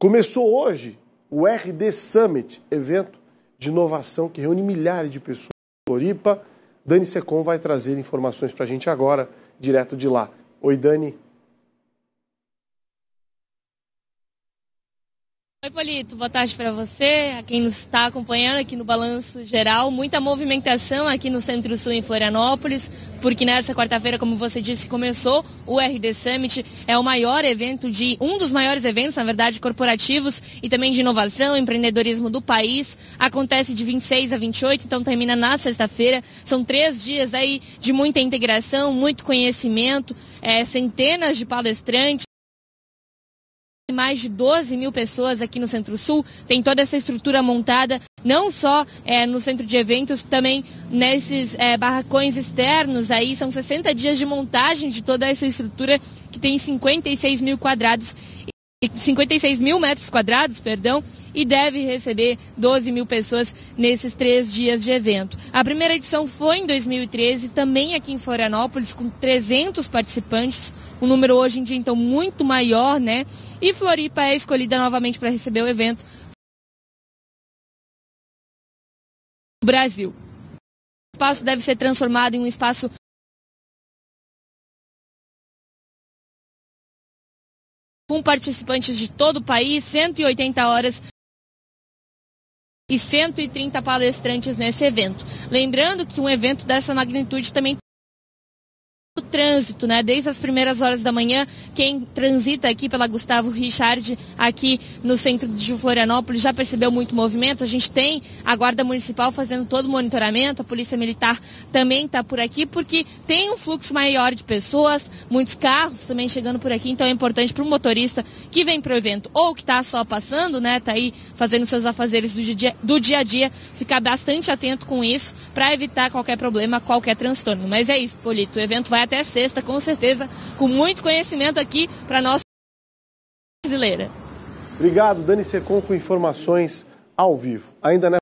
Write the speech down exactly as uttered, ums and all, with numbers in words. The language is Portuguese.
Começou hoje o R D Summit, evento de inovação que reúne milhares de pessoas em Floripa. Dani Secom vai trazer informações para a gente agora, direto de lá. Oi, Dani. Oi, Polito, boa tarde para você, a quem nos está acompanhando aqui no Balanço Geral. Muita movimentação aqui no Centro-Sul, em Florianópolis, porque nessa quarta-feira, como você disse, começou o R D Summit. É o maior evento, de um dos maiores eventos, na verdade, corporativos e também de inovação, empreendedorismo do país. Acontece de vinte e seis a vinte e oito, então termina na sexta-feira. São três dias aí de muita integração, muito conhecimento, é, centenas de palestrantes. Mais de doze mil pessoas aqui no Centro-Sul, tem toda essa estrutura montada, não só é, no centro de eventos, também nesses é, barracões externos, aí são sessenta dias de montagem de toda essa estrutura, que tem cinquenta e seis mil quadrados, cinquenta e seis mil metros quadrados, perdão, e deve receber doze mil pessoas nesses três dias de evento. A primeira edição foi em dois mil e treze, também aqui em Florianópolis, com trezentos participantes, um número hoje em dia então muito maior, né? E Floripa é escolhida novamente para receber o evento no Brasil. O espaço deve ser transformado em um espaço com participantes de todo o país, cento e oitenta horas e cento e trinta palestrantes nesse evento. Lembrando que um evento dessa magnitude também o trânsito, né? Desde as primeiras horas da manhã, quem transita aqui pela Gustavo Richard, aqui no centro de Florianópolis, já percebeu muito movimento. A gente tem a Guarda Municipal fazendo todo o monitoramento, a Polícia Militar também está por aqui, porque tem um fluxo maior de pessoas, muitos carros também chegando por aqui, então é importante para o motorista que vem para o evento ou que está só passando, né? Está aí fazendo seus afazeres do dia, do dia a dia, ficar bastante atento com isso para evitar qualquer problema, qualquer transtorno. Mas é isso, Polito, o evento vai até sexta, com certeza, com muito conhecimento aqui para a nossa brasileira. Obrigado, Dani Secom, com informações ao vivo. Ainda nessa